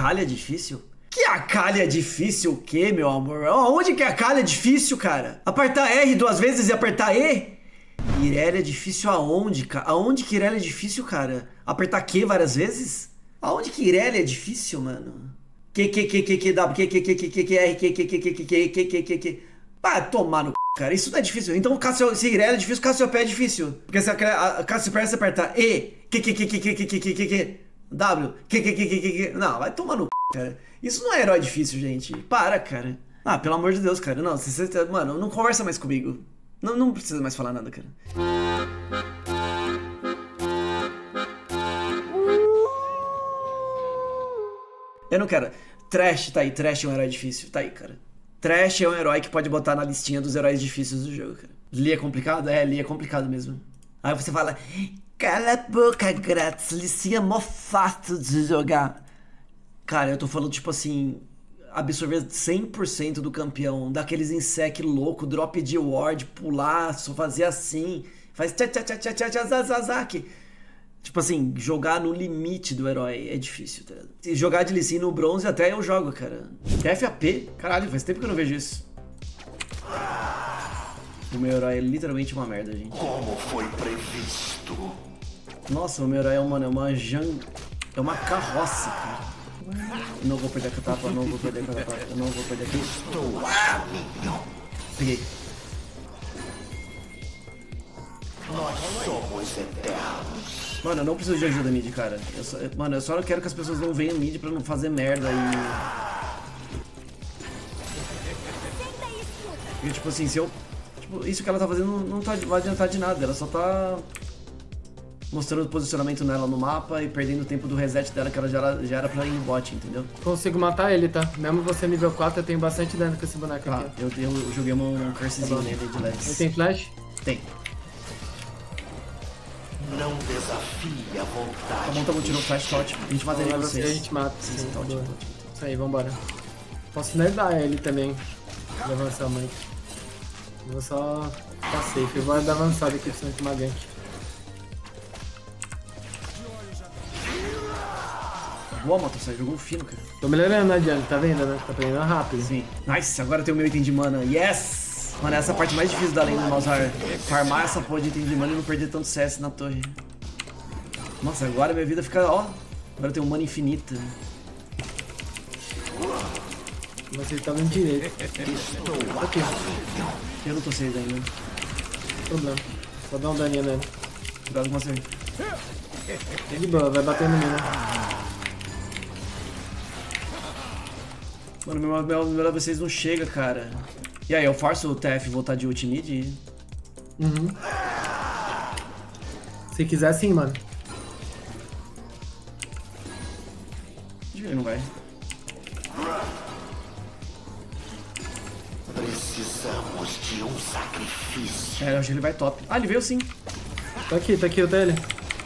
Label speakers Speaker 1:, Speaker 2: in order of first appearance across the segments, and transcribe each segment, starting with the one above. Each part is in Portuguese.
Speaker 1: calha difícil? Que a calha é difícil o quê, meu amor? Onde que a calha é difícil, cara? Apertar R 2 vezes e apertar E? Irelia é difícil aonde, cara? Aonde que Irelia é difícil, cara? Apertar Q várias vezes? Aonde que Irelia é difícil, mano? R. Vai tomar no c, cara. Isso não é difícil. Então, se Irelia é difícil, Cassiopeia é difícil. Porque se a Cassiopeia você apertar E, W, não, vai tomar no c, cara. Isso não é herói difícil, gente. Para, cara. Ah, pelo amor de Deus, cara. Não, mano, não conversa mais comigo. Não precisa mais falar nada, cara. Eu não quero. Trash, tá aí. Trash é um herói difícil. Tá aí, cara. Trash é um herói que pode botar na listinha dos heróis difíceis do jogo, cara. Lee é complicado? É, Lee é complicado mesmo. Aí você fala... Cala a boca, Gratz. Lee é mó fácil de jogar. Cara, eu tô falando, tipo assim... Absorver 100% do campeão. Daqueles insec louco. Drop de ward. Pular. Só fazer assim. Faz tchá-tchá-tchá-tchá-tchá-tchá-tchá-tchá. Tipo assim, jogar no limite do herói é difícil, tá ligado? Se jogar de Lee Sin no bronze até eu jogo, cara. FAP? Caralho, faz tempo que eu não vejo isso. O meu herói é literalmente uma merda, gente.
Speaker 2: Como foi previsto?
Speaker 1: Nossa, o meu herói é uma carroça, cara. Eu não vou perder a catapa, não vou perder a catapa, eu não vou perder aqui.
Speaker 2: Estou a caminho.
Speaker 1: Peguei.
Speaker 2: Nós somos eternos.
Speaker 1: Mano, eu não preciso de ajuda mid, cara. Eu só quero que as pessoas não venham mid pra não fazer merda e tipo assim, se eu... Tipo, isso que ela tá fazendo não vai adiantar de nada. Ela só tá mostrando o posicionamento nela no mapa e perdendo o tempo do reset dela, que ela já era pra ir em bot, entendeu?
Speaker 3: Consigo matar ele, tá? Mesmo você nível 4, eu tenho bastante dano com esse boneco
Speaker 1: Ah,
Speaker 3: aqui.
Speaker 1: eu joguei um cursezinho nele de leves.
Speaker 3: Ele tem flash?
Speaker 1: Tem.
Speaker 2: Não desafie a vontade.
Speaker 1: Tá bom, tirou o flash tot. A gente mata ele com
Speaker 3: Você a
Speaker 1: vocês.
Speaker 3: gente mata.
Speaker 1: Sim,
Speaker 3: Sim,
Speaker 1: tot.
Speaker 3: Isso aí, vambora. Posso nerdar ele também. De avançar muito. Eu vou só ficar safe. Eu vou dar avançada aqui, precisando de uma gank.
Speaker 1: Boa, Moto, você jogou fino, cara.
Speaker 3: Tô melhorando, né, Diane? Tá vendo, né? Tá aprendendo rápido.
Speaker 1: Sim. Nice, agora eu tenho o meu item de mana. Yes! Mano, essa é a parte mais difícil da lenda do Malzahar. Farmar essa porra de item de mana e não perder tanto CS na torre. Nossa, agora minha vida fica, ó. Agora eu tenho mana infinita.
Speaker 3: Mas ele tá dando direito. Aqui,
Speaker 1: Eu não tô safe ainda.
Speaker 3: não tem problema. Só dá um daninho nele.
Speaker 1: Cuidado com você.
Speaker 3: De boa, vai bater no mina.
Speaker 1: Mano, meu level 6 não chega, cara. E aí, eu forço o TF voltar de ult mid?
Speaker 3: Uhum. Se quiser, sim, mano.
Speaker 1: Ele não vai.
Speaker 2: Precisamos de um sacrifício.
Speaker 1: É, eu acho que ele vai top. Ah, ele veio sim.
Speaker 3: Tá aqui o dele.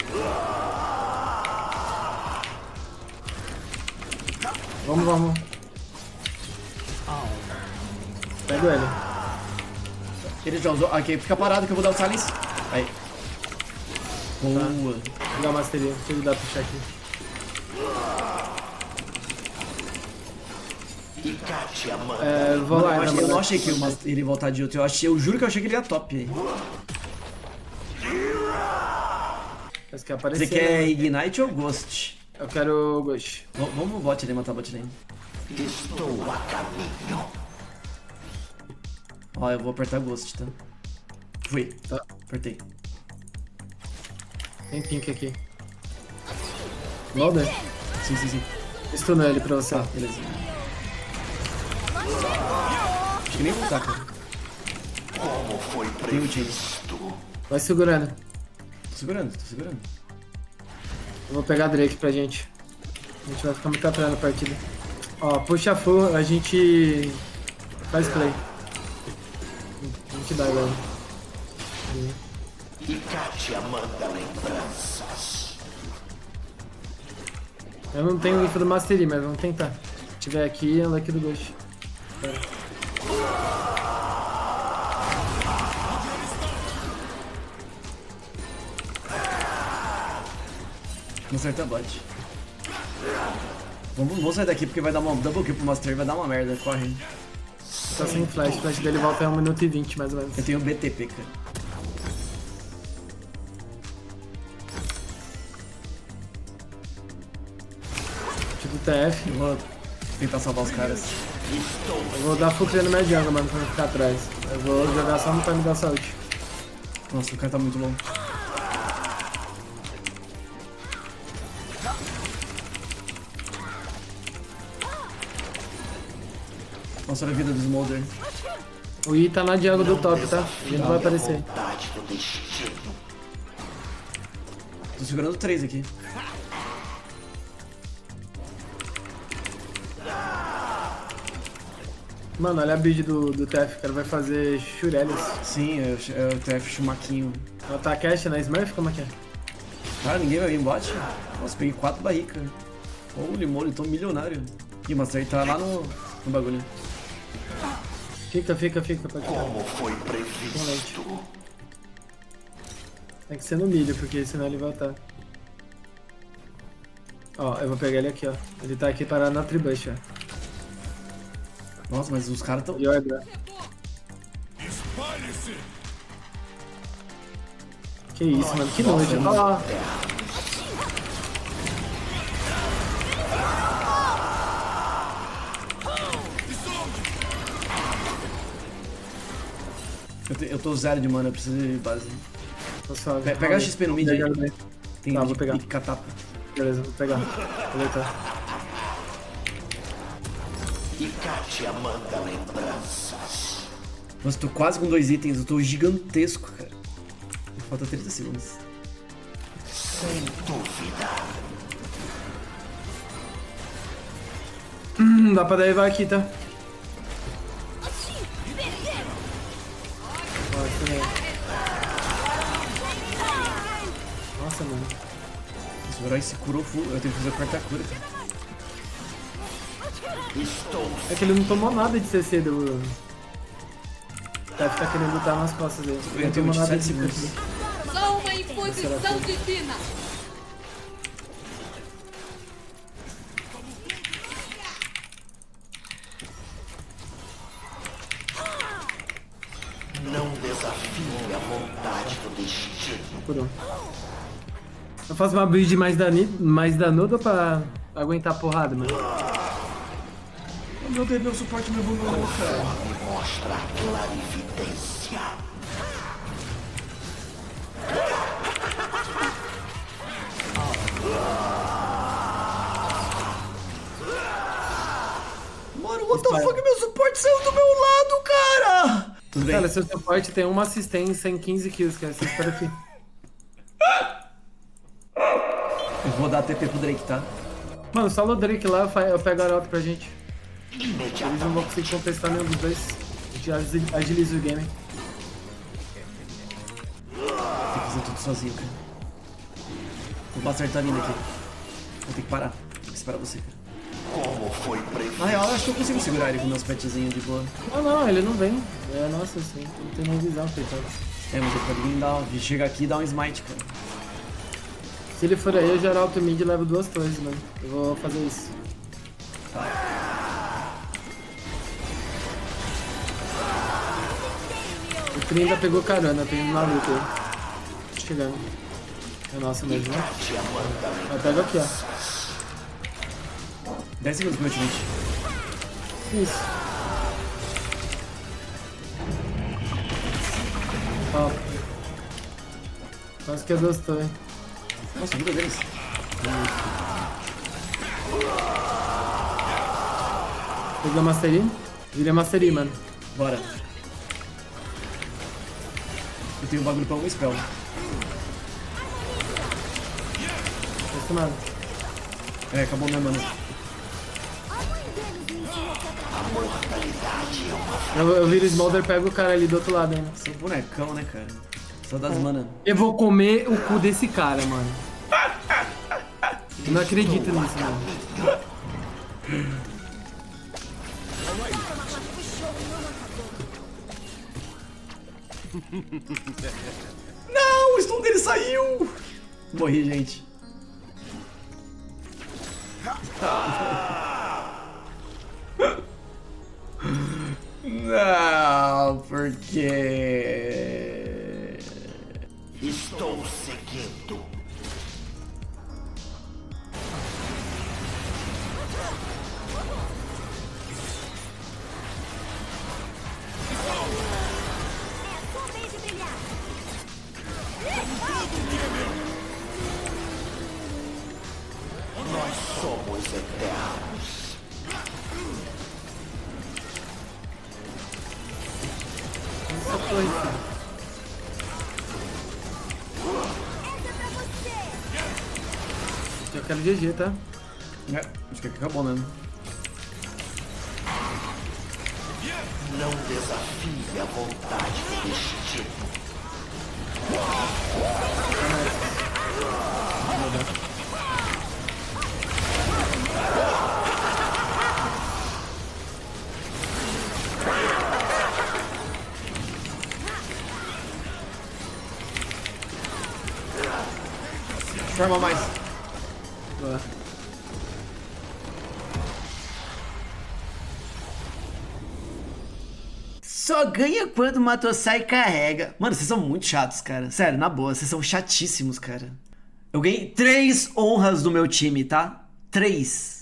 Speaker 3: Vamos. Pego ele.
Speaker 1: Ele já usou. Ok, fica parado que eu vou dar o silence. Aí. Boa.
Speaker 3: Vou pegar a masteria. Deixa ele dar pro check aqui.
Speaker 2: E Katia manda.
Speaker 3: Vou lá,
Speaker 1: Eu não achei que ele ia voltar de ult. Eu juro que eu achei que ele ia top aí.
Speaker 3: Mas que apareceu.
Speaker 1: Você quer Ignite ou Ghost?
Speaker 3: Eu quero Ghost.
Speaker 1: Vamos no bot ali, matar o bot lane.
Speaker 2: Estou a caminho.
Speaker 1: Ó, eu vou apertar Ghost, tá? Fui.
Speaker 3: Tá.
Speaker 1: Apertei.
Speaker 3: Tem pink aqui. Loader?
Speaker 1: Sim.
Speaker 3: Stunou ele pra você.
Speaker 1: Tá, beleza. Acho que nem vou usar, cara.
Speaker 2: Como foi
Speaker 1: Tem ult aí.
Speaker 2: previsto?
Speaker 3: Vai segurando.
Speaker 1: Tô segurando.
Speaker 3: Eu vou pegar Drake pra gente. A gente vai ficar muito atrás na partida. Ó, puxa full, a gente faz play. A gente dá, galera.
Speaker 2: E Katia manda lembranças.
Speaker 3: Eu não tenho info do Mastery, mas vamos tentar. Se tiver aqui, ela aqui do Ghost.
Speaker 1: Não acerta bot. Vamos sair daqui porque vai dar uma double kill pro Master e vai dar uma merda. Corre.
Speaker 3: Tá sem flash. O flash dele volta em 1 minuto e 20, mais ou menos.
Speaker 1: Eu tenho BTP, cara.
Speaker 3: Tipo TF.
Speaker 1: Eu vou tentar salvar os caras.
Speaker 3: Eu vou dar full no minha jungle, mano, pra não ficar atrás. Eu vou jogar só no time da saúde.
Speaker 1: Nossa, o cara tá muito longe. Nossa, olha a vida do Smolder.
Speaker 3: O I tá na jungle do top, tá? Ele não vai aparecer.
Speaker 2: Vontade do destino.
Speaker 1: Tô segurando 3 aqui.
Speaker 3: Mano, olha a build do TF, o cara vai fazer Shurelius.
Speaker 1: Sim, é o TF Chumaquinho.
Speaker 3: Ela tá cash na Smurf? Como é que é?
Speaker 1: Cara, ninguém vai vir em bot. Nossa, peguei 4 barricas. Holy moly, tô milionário. Ih, o Master tá lá no bagulho.
Speaker 3: Fica pra tirar.
Speaker 2: Como foi previsto.
Speaker 3: Tem que ser no milho, porque senão ele vai estar. Ó, eu vou pegar ele aqui, ó. Ele tá aqui parado na tribush, ó.
Speaker 1: Nossa, mas os caras tão...
Speaker 3: E olha. Que isso, mano, que noite. Olha lá.
Speaker 1: Eu tô 0 de mana, eu preciso de base.
Speaker 3: Tô suave.
Speaker 1: Pega a XP no mid aí. Tem
Speaker 3: Tá, vou pegar.
Speaker 1: catapa.
Speaker 3: Beleza, vou pegar. Vou deitar.
Speaker 2: E Kátia manda lembranças.
Speaker 1: Nossa, tô quase com 2 itens, eu tô gigantesco, cara. Falta 30 segundos.
Speaker 2: Sem dúvida.
Speaker 3: Dá pra derivar aqui, tá? Nossa, mano.
Speaker 1: Esse herói se curou full, eu tenho que fazer a quarta cura, cara.
Speaker 3: É que ele não tomou nada de CC do... Deve tá querendo lutar nas costas dele. Ele
Speaker 1: Eu
Speaker 3: não
Speaker 1: tenho
Speaker 3: tomou nada
Speaker 1: 27
Speaker 3: de
Speaker 1: segundos.
Speaker 3: CC.
Speaker 4: Só uma imposição divina.
Speaker 2: Não desafie a vontade do destino.
Speaker 3: Por um. Eu faço uma build mais danuda pra aguentar a porrada, mano.
Speaker 1: Meu Deus, meu suporte me evoluiu, cara.
Speaker 2: Me mostra a clarividência.
Speaker 1: Mano, what the fuck, meu suporte saiu do meu lado, cara! Tudo bem?
Speaker 3: Cara, seu suporte tem uma assistência em 15 kills, cara. Você espera aqui.
Speaker 1: Eu vou dar TP pro Drake, tá?
Speaker 3: Mano, só no Drake lá eu pego a arauto pra gente. Eles
Speaker 2: Imediatamente.
Speaker 3: não vão conseguir contestar nenhum dos dois. A gente agiliza o game.
Speaker 1: Tem que fazer tudo sozinho, cara. Vou passar tá vindo aqui. Vou ter que parar. Tem que esperar você, cara.
Speaker 2: Como foi previsto.
Speaker 1: Na real, eu acho que eu consigo segurar ele com meus petzinhos de boa.
Speaker 3: Não, ele não vem. É nossa, assim. Não tem nem visão, coitado.
Speaker 1: É, mas ele pode blindar. Chega aqui e dá um smite, cara.
Speaker 3: Se ele for aí, eu já arauto mid e levo 2 torres, mano. Eu vou fazer isso. O Tri ainda pegou carona, tem um maluco aí. Chegando. É nossa mesmo, né? Eu pego aqui, ó.
Speaker 1: 10 segundos pro meu ultimate.
Speaker 3: Isso. Ó. Quase que eu gostou, hein?
Speaker 1: Nossa, vida deles.
Speaker 3: Pegou a Mastery? Virei Mastery, mano.
Speaker 1: Bora. Eu tenho um bagulho pra um spell.
Speaker 3: Acostumado.
Speaker 1: É, acabou minha mana.
Speaker 3: Eu viro o Smolder e pego o cara ali do outro lado ainda.
Speaker 1: Seu bonecão, né, cara? Só das mana.
Speaker 3: Eu vou comer o cu desse cara, mano. Eu não acredito nisso, mano.
Speaker 1: Não, o stun dele saiu! Morri, gente.
Speaker 3: torre, filho. Eu quero GG, tá?
Speaker 1: É, acho que acabou mesmo.
Speaker 2: Não desafie a vontade do destino.
Speaker 1: Forma mais.
Speaker 3: Boa.
Speaker 1: Só ganha quando o Matosai carrega. Mano, vocês são muito chatos, cara. Sério, na boa, vocês são chatíssimos, cara. Eu ganhei 3 honras do meu time, tá? 3.